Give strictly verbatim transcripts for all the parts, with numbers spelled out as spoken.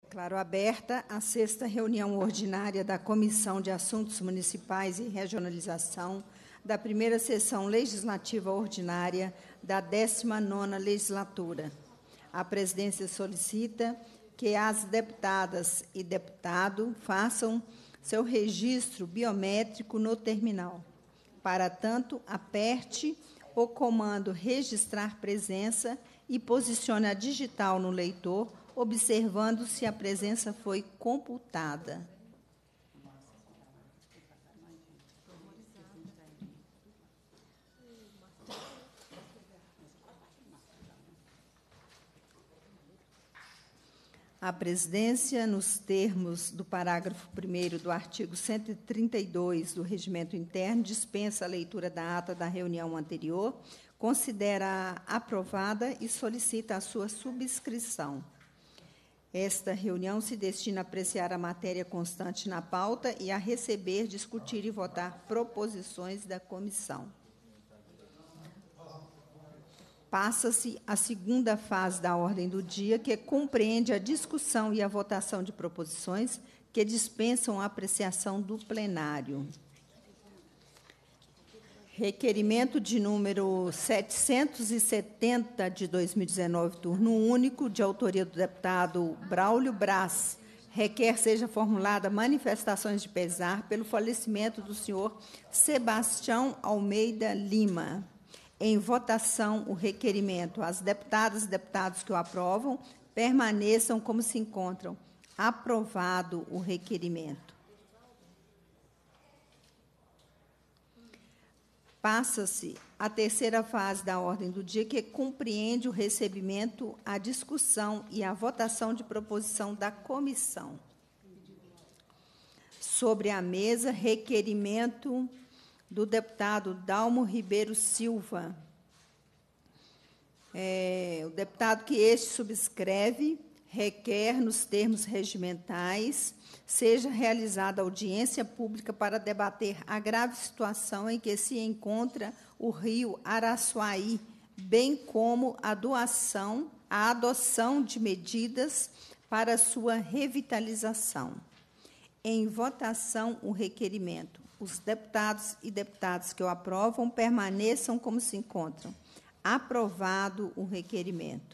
Declaro aberta a sexta reunião ordinária da Comissão de Assuntos Municipais e Regionalização da primeira sessão legislativa ordinária da décima nona legislatura. A presidência solicita que as deputadas e deputado façam seu registro biométrico no terminal. Para tanto, aperte o comando registrar presença e posicione a digital no leitor, observando se a presença foi computada. A presidência, nos termos do parágrafo primeiro do artigo cento e trinta e dois do Regimento Interno, dispensa a leitura da ata da reunião anterior, considera aprovada e solicita a sua subscrição. Esta reunião se destina a apreciar a matéria constante na pauta e a receber, discutir e votar proposições da comissão. Passa-se a segunda fase da ordem do dia, que compreende a discussão e a votação de proposições que dispensam a apreciação do plenário. Requerimento de número setecentos e setenta, de dois mil e dezenove, turno único, de autoria do deputado Braulio Braz, requer seja formulada manifestações de pesar pelo falecimento do senhor Sebastião Almeida Lima. Em votação, o requerimento. As deputadas e deputados que o aprovam permaneçam como se encontram. Aprovado o requerimento. Passa-se a terceira fase da ordem do dia, que compreende o recebimento, a discussão e a votação de proposição da comissão. Sobre a mesa, requerimento do deputado Dalmo Ribeiro Silva. É, o deputado que este subscreve requer, nos termos regimentais, seja realizada audiência pública para debater a grave situação em que se encontra o rio Araçuaí, bem como a doação, a adoção de medidas para sua revitalização. Em votação, o requerimento. Os deputados e deputadas que o aprovam permaneçam como se encontram. Aprovado o requerimento.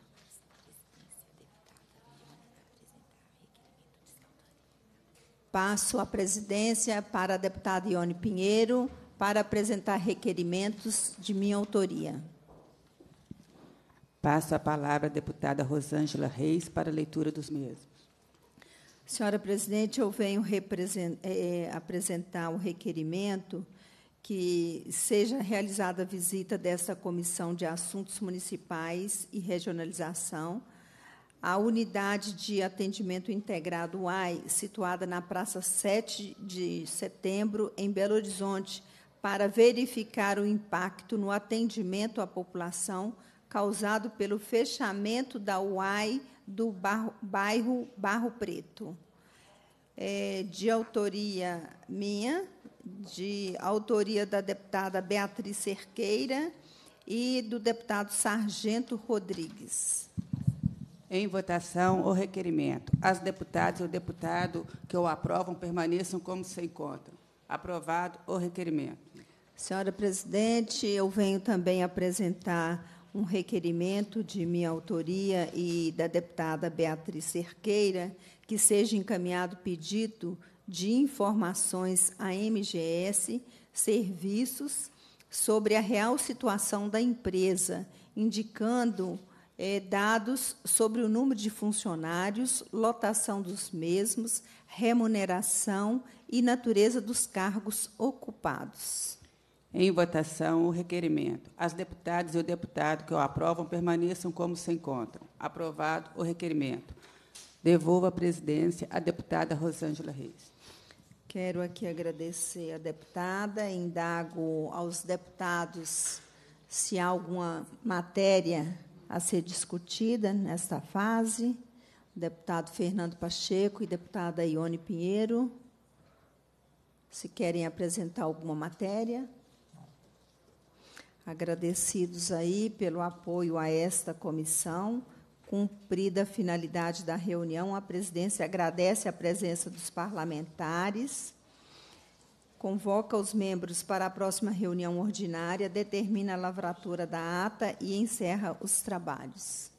Passo a presidência para a deputada Ione Pinheiro para apresentar requerimentos de minha autoria. Passo a palavra à deputada Rosângela Reis para a leitura dos mesmos. Senhora presidente, eu venho é, apresentar o requerimento que seja realizada a visita desta Comissão de Assuntos Municipais e Regionalização à Unidade de Atendimento Integrado U A I, situada na Praça sete de Setembro, em Belo Horizonte, para verificar o impacto no atendimento à população causado pelo fechamento da U A I do bairro, bairro Barro Preto. É, de autoria minha, de autoria da deputada Beatriz Cerqueira e do deputado Sargento Rodrigues. Em votação, o requerimento. As deputadas e o deputado que o aprovam permaneçam como se encontram. Aprovado o requerimento. Senhora presidente, eu venho também apresentar um requerimento de minha autoria e da deputada Beatriz Cerqueira, que seja encaminhado pedido de informações à M G S Serviços sobre a real situação da empresa, indicando eh, dados sobre o número de funcionários, lotação dos mesmos, remuneração e natureza dos cargos ocupados. Em votação, o requerimento. As deputadas e o deputado que o aprovam permaneçam como se encontram. Aprovado o requerimento. Devolvo a presidência à deputada Rosângela Reis. Quero aqui agradecer à deputada, indago aos deputados se há alguma matéria a ser discutida nesta fase. O deputado Fernando Pacheco e a deputada Ione Pinheiro, se querem apresentar alguma matéria. Agradecidos aí pelo apoio a esta comissão, Cumprida a finalidade da reunião, a presidência agradece a presença dos parlamentares, convoca os membros para a próxima reunião ordinária, determina a lavratura da ata e encerra os trabalhos.